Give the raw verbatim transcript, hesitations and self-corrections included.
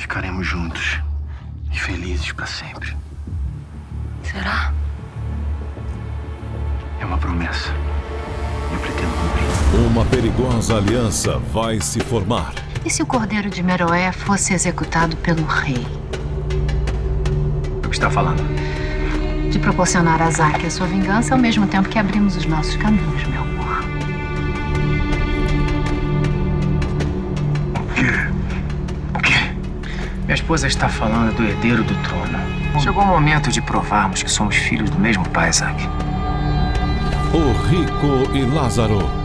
Ficaremos juntos e felizes para sempre. Será? É uma promessa. Eu pretendo cumprir. Uma perigosa aliança vai se formar. E se o cordeiro de Meroé fosse executado pelo rei? O que está falando? De proporcionar a Zack a sua vingança ao mesmo tempo que abrimos os nossos caminhos, meu amor. O quê? O quê? Minha esposa está falando do herdeiro do trono. Chegou o momento de provarmos que somos filhos do mesmo pai, Zack. O Rico e Lázaro.